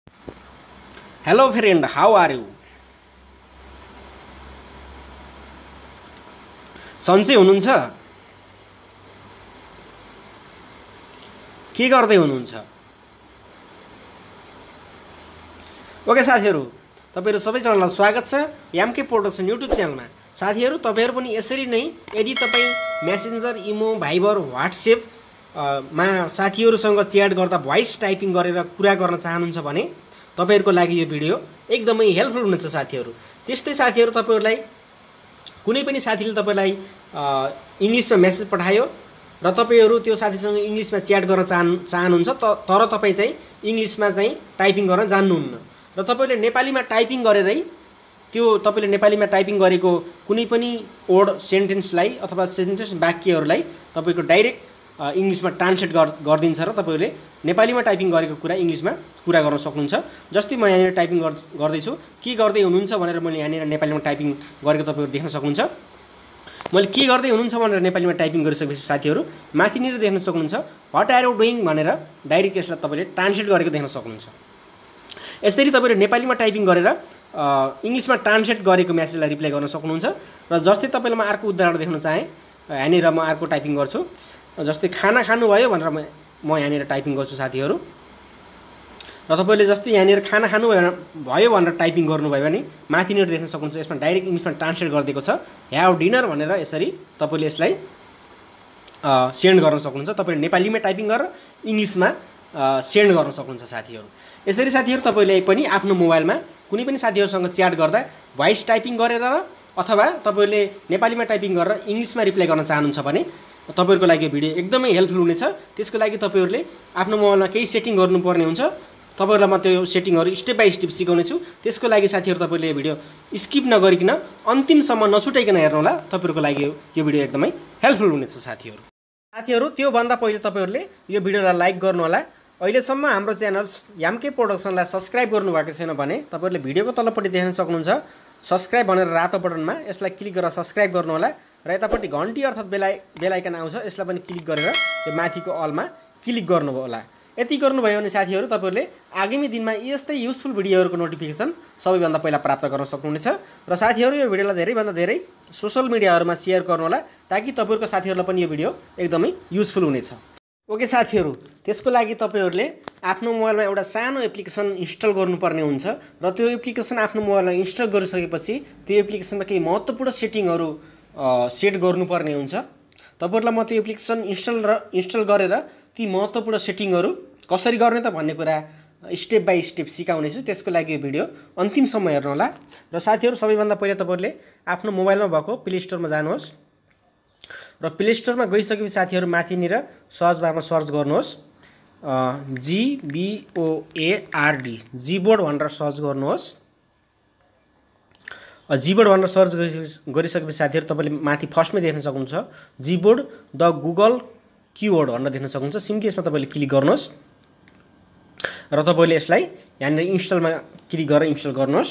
Hello friend, how are you? सन्चै हुनुहुन्छ? के गर्दै हुनुहुन्छ? ओके साथीहरु, तपाईहरु सबैजनालाई स्वागत छ यामके प्रोडक्सन युट्युब च्यानलमा। साथीहरु, तपाईहरु पनि यसरी नै यदि तपाई मेसेन्जर, इमो, भाइबर, व्हाट्सएप मा साथीहरुसँग च्याट गर्दा भोइस टाइपिङ गरेर कुरा गर्न चाहनुहुन्छ भने तपाईहरुको लागि यो भिडियो एकदमै हेल्पफुल हुनेछ साथीहरु। त्यस्तै साथीहरु, तपाईहरुलाई कुनै पनि साथीले तपाईलाई इंग्लिशमा मेसेज पठायो र तपाईहरु त्यो साथीसँग इंग्लिशमा च्याट गर्न चाहनुहुन्छ तर तपाई चाहिँ इंग्लिशमा चाहिँ टाइपिङ गर्न जान्नुहुन्न र तपाईले नेपालीमा टाइपिङ गरेरै त्यो तपाईले नेपालीमा टाइपिङ गरेको कुनै पनि वर्ड सेन्टेन्सलाई अथवा सेन्टेन्स वाक्यहरुलाई तपाईको डाइरेक्ट इंग्लिशमा ट्रान्सलेट गर्दिन्छ र तपाईले नेपालीमा टाइपिङ गरेको कुरा इंग्लिशमा कुरा गर्न सक्नुहुन्छ। जस्तै म यहाँ टाइपिङ गर्दै छु, के गर्दै हुनुहुन्छ भनेर मैले यहाँ नेपालीमा टाइपिङ गरेको तपाईहरु देख्न सक्नुहुन्छ। मैले के गर्दै हुनुहुन्छ भनेर नेपालीमा टाइपिङ गरिसकेपछि साथीहरु माथिनिर देख्न सक्नुहुन्छ व्हाट आर यु डुइङ भनेर डाइरेक्ट यसलाई तपाईले ट्रान्सलेट गरेको देख्न सक्नुहुन्छ। यसरी तपाईले नेपालीमा टाइपिङ गरेर इंग्लिशमा ट्रान्सलेट गरेको मेसेजलाई रिप्लाई गर्न सक्नुहुन्छ। र जस्तै तपाईलाई म अर्को उदाहरण देख्न चाहे, यहाँ म अर्को टाइपिङ गर्छु। जस्तै खाना खानुभयो भनेर म यहाँ टाइपिङ गर्छु साथीहरु। र तपाईले जस्तै यहाँ खाना खानु भयो भनेर टाइपिङ गर्नुभयो भने माथिनिर देख्न सक्नुहुन्छ यसमा डाइरेक्ट इंग्लिशमा ट्रान्सलेट गरिदिएको छ ह्याभ डिनर भनेर। यसरी तपाईले यसलाई सेन्ड गर्न सक्नुहुन्छ। तपाईले नेपालीमा टाइपिङ गरेर इंग्लिशमा सेन्ड गर्न सक्नुहुन्छ साथीहरु। यसरी साथीहरु तपाईले पनि आफ्नो मोबाइलमा कुनै पनि साथीहरुसँग च्याट गर्दा भोइस टाइपिङ गरेर अथवा तपाईले नेपालीमा टाइपिङ गरेर इंग्लिशमा रिप्लाई गर्न चाहनुहुन्छ भने तपाईहरुको लागि भिडियो एकदमै हेल्पफुल हुनेछ। त्यसको लागि तपाईहरुले आफ्नो मोबाइलमा केही सेटिङ गर्नुपर्ने हुन्छ। तपाईहरुलाई म त्यो सेटिङहरु स्टेप बाइ स्टेप सिकाउने छु। त्यसको लागि साथीहरु तपाईले भिडियो स्किप नगरिकन अन्तिमसम्म नछुटाइकन हेर्नु होला। तपाईहरुको लागि यो भिडियो एकदमै हेल्पफुल हुनेछ साथीहरु। साथीहरु, त्यो भन्दा पहिले तपाईहरुले यो भिडियोलाई लाइक गर्नु होला। अहिलेसम्म हाम्रो च्यानल यामके प्रोडक्सनलाई सब्स्क्राइब गर्नुभएको छैन भने तपाईहरुले भिडियोको तलपट्टि देख्न सक्नुहुन्छ सब्स्क्राइब भनेर रातो बटनमा, यसलाई क्लिक गरेर सब्स्क्राइब गर्नु होला। र यतापट्टि घण्टी अर्थात बेल आइकन आउँछ, यसलाई पनि क्लिक गरेर यो माथिको अलमा क्लिक गर्नु होला। यति गर्नुभयो भने साथीहरु तपाईहरुले आगामी दिनमा यस्तै युजफुल भिडियोहरुको नोटिफिकेसन सबैभन्दा पहिला प्राप्त गर्न सक्नुहुनेछ। र साथीहरु, यो भिडियोलाई धेरैभन्दा धेरै सोशल मिडियाहरुमा शेयर गर्नु होला ताकि तपाईहरुको साथीहरुलाई पनि यो भिडियो एकदमै युजफुल हुनेछ। ओके साथीहरु, त्यसको लागि तपाईहरुले आफ्नो मोबाइलमा एउटा सानो एप्लिकेसन इन्स्टल गर्नुपर्ने हुन्छ र त्यो एप्लिकेसन आफ्नो मोबाइलमा इन्स्टल गरिसकेपछि त्यो एप्लिकेसनमा केही महत्त्वपूर्ण सेटिङहरु सेट गर्नुपर्ने हुन्छ। तपाईहरुलाई म त्यो एप्लिकेसन इन्स्टल गरेर ती महत्त्वपूर्ण सेटिङहरु कसरी गर्ने त भन्ने कुरा स्टेप बाइ स्टेप सिकाउने छु। त्यसको लागि यो भिडियो अन्तिमसम्म हेर्नु होला। र साथीहरु, सबैभन्दा पहिले तपाईहरुले आफ्नो मोबाइलमा भएको प्ले स्टोरमा जानुहोस् र प्ले स्टोरमा गइसकेपछि साथीहरु माथिनिर सर्च बारमा सर्च गर्नुहोस् GBOARD जीबोर्ड भनेर सर्च गर्नुहोस्। जीबोर्ड भनेर सर्च गरिसकेपछि साथीहरु तपाईले माथि फर्स्टमै देख्न सक्नुहुन्छ जीबोर्ड द गुगल कीवर्ड भनेर देख्न सक्नुहुन्छ। सिम्पली यसमा तपाईले क्लिक गर्नुहोस् र तपाईले यसलाई यहाँ इन्स्टलमा क्लिक गरेर इन्स्टल गर्नुहोस्।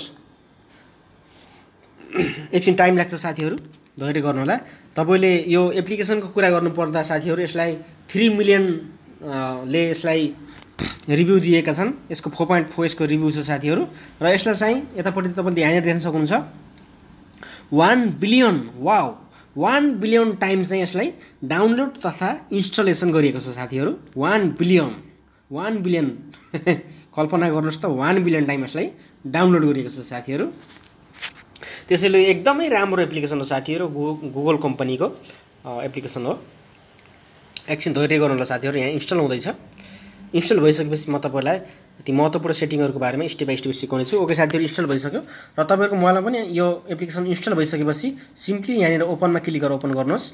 एकछिन टाइम लाग्छ साथीहरु, धैर्य गर्नु होला। तपाईले यो एप्लिकेसनको कुरा गर्नुपर्दा साथीहरु यसलाई 3 मिलियन ले यसलाई रिभ्यू दिएका छन्। यसको 4.4 यसको रिभ्यू छ साथीहरु। र यसलाई चाहिँ यतापट्टि तपाईले यहाँ देख्न सक्नुहुन्छ 1 बिलियन, वाउ, 1 बिलियन टाइम चाहिँ यसलाई डाउनलोड तथा इन्स्टलेसन गरिएको छ साथीहरु। 1 बिलियन कल्पना गर्नुहोस् त, 1 बिलियन टाइम यसलाई डाउनलोड गरिएको छ साथीहरु। त्यसैले एकदमै राम्रो एप्लिकेसन हो साथीहरु, गुगल कम्पनीको एप्लिकेसन हो। एकछिन धैर्य गर्नु होला साथीहरु, यहाँ इन्स्टल हुँदैछ। इन्स्टल भइसकेपछि म तपाईलाई ती महत्त्वपूर्ण सेटिङहरुको बारेमा स्टेप बाइ स्टेप सिकाउने छु। ओके साथीहरु, इन्स्टल भइसक्यो र तपाईहरुको मोबाइलमा पनि यो एप्लिकेसन इन्स्टल भइसकेपछि सिम्पली यहाँ ओपनमा क्लिक गरेर ओपन गर्नुहोस्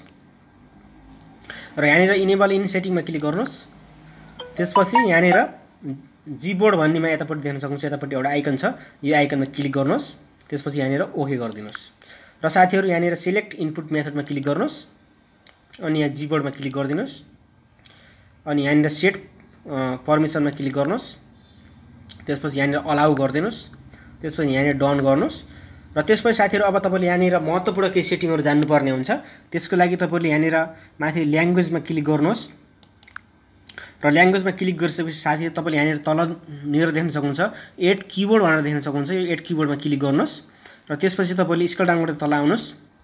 र यहाँ इनेबल इन सेटिङमा क्लिक गर्नुहोस्। त्यसपछि यहाँ जीबोर्ड भन्नेमा यतापट्टि देख्न सक्नुहुन्छ यतापट्टि एउटा आइकन छ, यो आइकनमा क्लिक गर्नुहोस्। त्यसपछि यहाँ ओके गरिदिनुहोस् र साथीहरु यहाँ सिलेक्ट इनपुट मेथडमा क्लिक गर्नुहोस् अनि यहाँ जीबोर्डमा क्लिक गरिदिनुहोस् अनि यहाँ सेट पर्मिसनमा क्लिक गर्नुहोस्। त्यसपछि यहाँ अलाउ गरिदिनुहोस्। त्यसपछि यहाँ डन गर्नुहोस् र त्यसपछि साथीहरु अब तपाईले यहाँ महत्त्वपूर्ण केही सेटिङहरु जान्नुपर्ने हुन्छ। त्यसको लागि तपाईले यहाँ माथि ल्याङ्ग्वेजमा क्लिक गर्नुहोस् र ल्याङ्ग्वेजमा क्लिक गरिसकेपछि साथीहरू तपाईँले यहाँनिर तलनिर देख्न सक्नुहुन्छ एड किबोर्ड भनेर देख्न सक्नुहुन्छ। यो एड किबोर्डमा क्लिक गर्नुहोस् र त्यसपछि तपाईँले स्क्रल डाउन गरेर तल आउनुहोस्।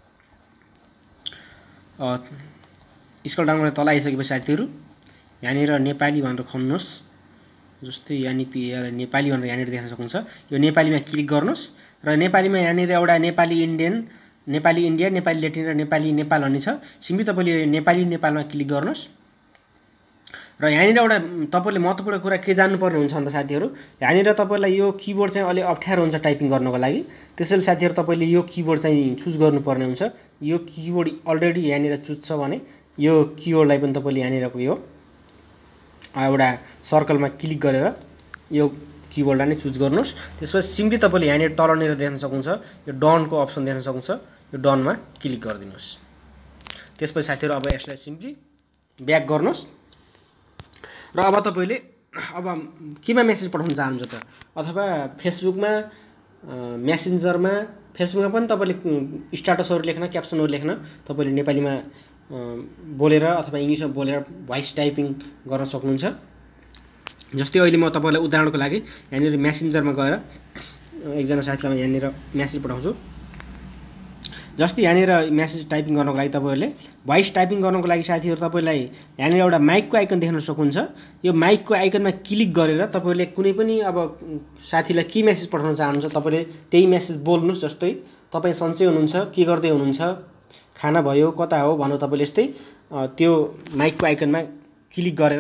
स्क्रल डाउन गरेर तल आइसकेपछि साथीहरू यहाँनिर नेपाली भनेर खोल्नुहोस्। जस्तै नेपाली भनेर यहाँनिर देख्न सक्नुहुन्छ। यो नेपालीमा क्लिक गर्नुहोस् र नेपालीमा यहाँनिर एउटा नेपाली इन्डिया, नेपाली ल्याटिन र नेपाली नेपाल भन्ने छ। सिम्पली तपाईँले नेपाली नेपालमा क्लिक गर्नुहोस् र यहाँनिर एउटा तपाईँले महत्त्वपूर्ण कुरा के जान्नुपर्ने हुन्छ भन्दा साथीहरू यहाँनिर तपाईँलाई यो किबोर्ड चाहिँ अलि अप्ठ्यारो हुन्छ टाइपिङ गर्नको लागि। त्यसैले साथीहरू तपाईँले यो किबोर्ड चाहिँ चुज गर्नुपर्ने हुन्छ। यो किबोर्ड अलरेडी यहाँनिर चुज छ भने यो किबोर्डलाई पनि तपाईँले यहाँनिरको यो एउटा सर्कलमा क्लिक गरेर यो किबोर्डलाई नै चुज गर्नुहोस्। त्यसपछि सिम्पली तपाईँले यहाँनिर तलनिर देख्न सक्नुहुन्छ यो डनको अप्सन देख्न सक्नुहुन्छ। यो डनमा क्लिक गरिदिनुहोस्। त्यसपछि साथीहरू अब यसलाई सिम्पली ब्याक गर्नुहोस् र अब तपाईँले अब केमा मेसेज पठाउन चाहनुहुन्छ त, अथवा फेसबुकमा, मेसेन्जरमा, फेसबुकमा पनि तपाईँले स्ट्याटसहरू लेख्न, क्याप्सनहरू लेख्न तपाईँले नेपालीमा बोलेर अथवा इङ्ग्लिसमा बोलेर भोइस टाइपिङ गर्न सक्नुहुन्छ। जस्तै अहिले म तपाईँलाई उदाहरणको लागि यहाँनिर मेसेन्जरमा गएर एकजना साथीलाई यहाँनिर मेसेज पठाउँछु। जस्तै यहाँनिर मेसेज टाइपिङ गर्नको लागि तपाईँहरूले भोइस टाइपिङ गर्नको लागि साथीहरू तपाईँलाई यहाँनिर एउटा माइकको आइकन देख्न सक्नुहुन्छ। यो माइकको आइकनमा क्लिक गरेर तपाईँले कुनै पनि अब साथीलाई के मेसेज पठाउन चाहनुहुन्छ तपाईँले त्यही मेसेज बोल्नुहोस्। जस्तै तपाईँ सन्चै हुनुहुन्छ, के गर्दै हुनुहुन्छ, खाना भयो, कता हो भनेर तपाईँले यस्तै त्यो माइकको आइकनमा क्लिक गरेर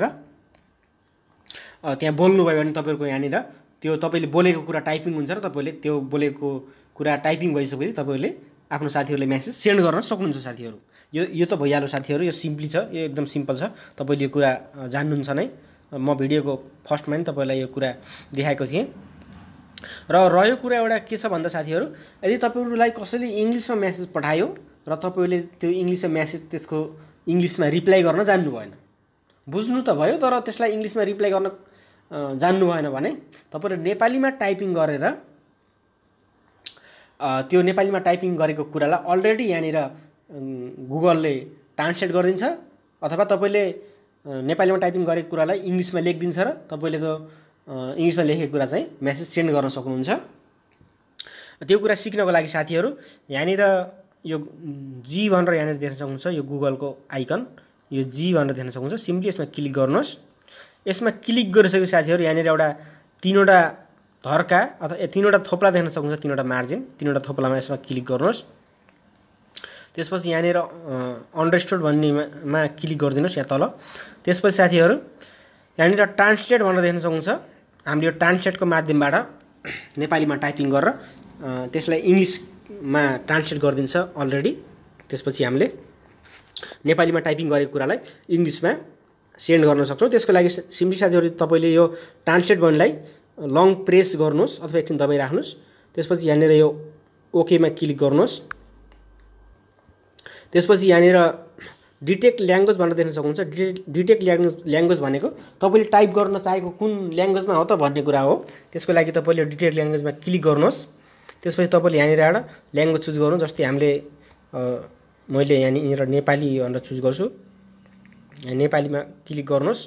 त्यहाँ बोल्नुभयो भने तपाईँको यहाँनिर त्यो तपाईँले बोलेको कुरा टाइपिङ हुन्छ र तपाईँले त्यो बोलेको कुरा टाइपिङ भइसकेपछि तपाईँले आफ्नो साथीहरूलाई मेसेज सेन्ड गर्न सक्नुहुन्छ। साथीहरू यो त भइहाल्यो साथीहरू, यो सिम्पली छ, यो एकदम सिम्पल छ। तपाईँले यो कुरा जान्नुहुन्छ नै, म भिडियोको फर्स्टमा नि तपाईँलाई यो कुरा देखाएको थिएँ। र रह्यो कुरा एउटा के छ भन्दा साथीहरू यदि तपाईँहरूलाई कसैले इङ्ग्लिसमा मेसेज पठायो र तपाईँले त्यो इङ्ग्लिसमा मेसेज त्यसको इङ्ग्लिसमा रिप्लाई गर्न जान्नु भएन, बुझ्नु त भयो तर त्यसलाई इङ्ग्लिसमा रिप्लाई गर्न जान्नु भएन भने तपाईँले नेपालीमा टाइपिङ गरेर त्यो नेपालीमा टाइपिङ गरेको कुरालाई अलरेडी यहाँनिर गुगलले ट्रान्सलेट गरिदिन्छ, अथवा तपाईँले नेपालीमा टाइपिङ गरेको कुरालाई इङ्ग्लिसमा लेखिदिन्छ र तपाईँले त्यो इङ्ग्लिसमा लेखेको कुरा चाहिँ मेसेज सेन्ड गर्न सक्नुहुन्छ। त्यो कुरा सिक्नको लागि साथीहरू यहाँनिर यो जी भनेर यहाँनिर देख्न सक्नुहुन्छ। यो गुगलको आइकन यो जी भनेर देख्न सक्नुहुन्छ। सिम्पली यसमा क्लिक गर्नुहोस्। यसमा क्लिक गरिसकेपछि साथीहरू यहाँनिर एउटा तीनवटा धर्का अथवा तीनवटा थोप्ला देख्न सक्नुहुन्छ, तीनवटा मार्जिन, तीनवटा थोप्लामा यसमा क्लिक गर्नुहोस्। त्यसपछि यहाँनिर अन्डरस्टुड भन्नेमा क्लिक गरिदिनुहोस् यहाँ तल। त्यसपछि साथीहरू यहाँनिर ट्रान्सलेट भनेर देख्न सक्नुहुन्छ। हामीले यो ट्रान्सलेटको माध्यमबाट नेपालीमा टाइपिङ गरेर त्यसलाई इङ्ग्लिसमा ट्रान्सलेट गरिदिन्छ अलरेडी। त्यसपछि हामीले नेपालीमा टाइपिङ गरेको कुरालाई इङ्ग्लिसमा सेन्ड गर्न सक्छौँ। त्यसको लागि सिम्पली साथीहरू तपाईँले यो ट्रान्सलेट बटनलाई लङ प्रेस गर्नुहोस् अथवा एकछिन दबाइराख्नुहोस्। त्यसपछि यहाँनिर यो ओकेमा क्लिक गर्नुहोस्। त्यसपछि यहाँनिर डिटेक्ट ल्याङ्ग्वेज भनेर देख्न सक्नुहुन्छ। डिटेक्ट ल्याङ्ग्वेज भनेको तपाईँले टाइप गर्न चाहेको कुन ल्याङ्ग्वेजमा हो त भन्ने कुरा हो। त्यसको लागि तपाईँले डिटेक्ट ल्याङ्ग्वेजमा क्लिक गर्नुहोस्। त्यसपछि तपाईँले यहाँनिर एउटा ल्याङ्ग्वेज चुज गर्नु। जस्तै हामीले मैले यहाँनिर नेपाली भनेर चुज गर्छु। नेपालीमा क्लिक गर्नुहोस्।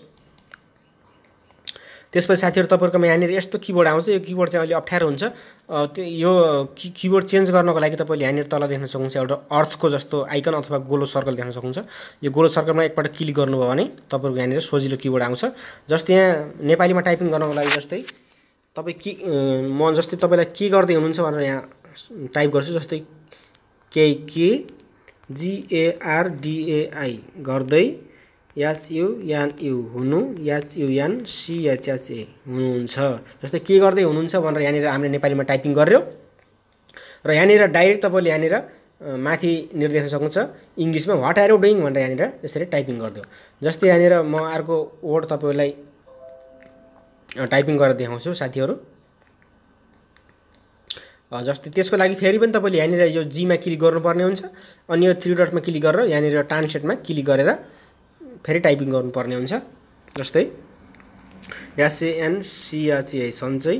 त्यसपछि साथीहरू तपाईँहरूकोमा यहाँनिर यस्तो किबोर्ड आउँछ। यो किबोर्ड चाहिँ अलि अप्ठ्यारो हुन्छ। यो किबोर्ड चेन्ज गर्नको लागि तपाईँले यहाँनिर तल देख्न सक्नुहुन्छ एउटा अर्थको जस्तो आइकन अथवा गोलो सर्कल देख्न सक्नुहुन्छ। यो गोलो सर्कलमा एकपल्ट क्लिक गर्नुभयो भने तपाईँहरूको यहाँनिर सजिलो किबोर्ड आउँछ। जस्तै यहाँ नेपालीमा टाइपिङ गर्नको लागि जस्तै तपाईँ म जस्तै तपाईँलाई के गर्दै हुनुहुन्छ भनेर यहाँ टाइप गर्छु। जस्तै KKGARDAI गर्दै HUNU हुनु HUNCHHA हुनुहुन्छ। जस्तै के गर्दै हुनुहुन्छ भनेर यहाँनिर हामीले नेपालीमा टाइपिङ गर्यो र यहाँनिर डाइरेक्ट तपाईँले यहाँनिर माथि निर्देशन सक्नुहुन्छ इङ्ग्लिसमा व्हाट आर यु डुइङ भनेर यहाँनिर यसरी टाइपिङ गरिदियो। जस्तै यहाँनिर म अर्को वर्ड तपाईँलाई टाइपिङ गरेर देखाउँछु साथीहरू। जस्तै त्यसको लागि फेरि पनि तपाईँले यहाँनिर यो जीमा क्लिक गर्नुपर्ने हुन्छ। अनि यो थ्री डटमा क्लिक गरेर यहाँनिर ट्रान्सलेटमा क्लिक गरेर फेरि टाइपिङ गर्नुपर्ने हुन्छ। जस्तै SANCHA सन्चै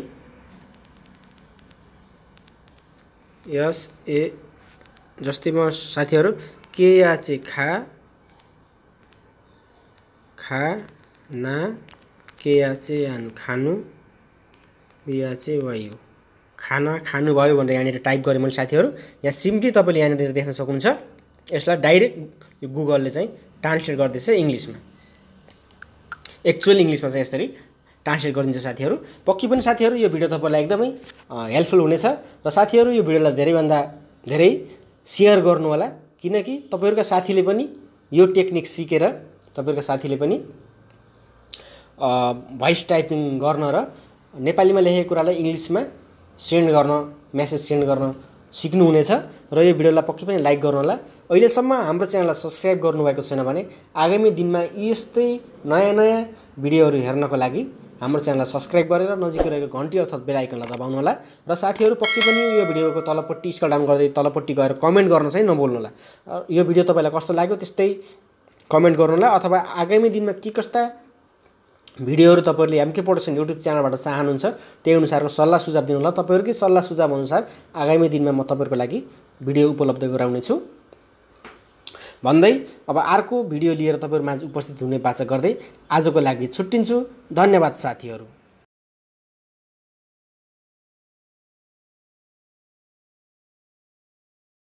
SA जस्तै म साथीहरू KHA खा ना केयाचे यानु खानु बियाचे वायु खाना खानुभयो भनेर यहाँनिर टाइप गरेँ मैले साथीहरू। यहाँ सिम्पली तपाईँले यहाँनिर देख्न सक्नुहुन्छ। यसलाई डाइरेक्ट यो गुगलले चाहिँ ट्रान्सलेट गर्दैछ इङ्ग्लिसमा। एक्चुअल इङ्ग्लिसमा चाहिँ यसरी ट्रान्सलेट गरिदिन्छ साथीहरू। पक्कै पनि साथीहरू यो भिडियो तपाईँलाई एकदमै हेल्पफुल हुनेछ र साथीहरू यो भिडियोलाई धेरैभन्दा धेरै सेयर गर्नु होला, किनकि तपाईँहरूका साथीले पनि यो टेक्निक सिकेर तपाईँहरूका साथीले पनि भोइस टाइपिङ गर्न र नेपालीमा लेखेको कुरालाई इङ्ग्लिसमा सेन्ड गर्न, मेसेज सेन्ड गर्न सिक्नुहुनेछ र यो भिडियोलाई पक्कै पनि लाइक गर्नु होला। अहिलेसम्म हाम्रो च्यानललाई सब्सक्राइब गर्नुभएको छैन भने आगामी दिनमा यस्तै नयाँ नयाँ भिडियोहरू हेर्नको लागि हाम्रो च्यानललाई सब्सक्राइब गरेर नजिकै रहेको घन्टी अर्थात् बेल आइकनलाई दबाउनु होला र साथीहरू पक्कै पनि यो भिडियोको तलपट्टि स्क्रल डाउन गर्दै तलपट्टि गएर कमेन्ट गर्न चाहिँ नभुल्नु होला। यो भिडियो तपाईँलाई कस्तो लाग्यो त्यस्तै कमेन्ट गर्नु होला, अथवा आगामी दिनमा के कस्ता भिडियोहरू तपाईँहरूले एमके प्रोडक्सन युट्युब च्यानलबाट चाहनुहुन्छ त्यही अनुसारको सल्लाह सुझाव दिनु होला। तपाईँहरूकै सल्लाह सुझाव अनुसार आगामी दिनमा म तपाईँहरूको लागि भिडियो उपलब्ध गराउनेछु भन्दै अब अर्को भिडियो लिएर तपाईँहरूमाझ उपस्थित हुने बाचा गर्दै आजको लागि छुट्टिन्छु। धन्यवाद साथीहरू।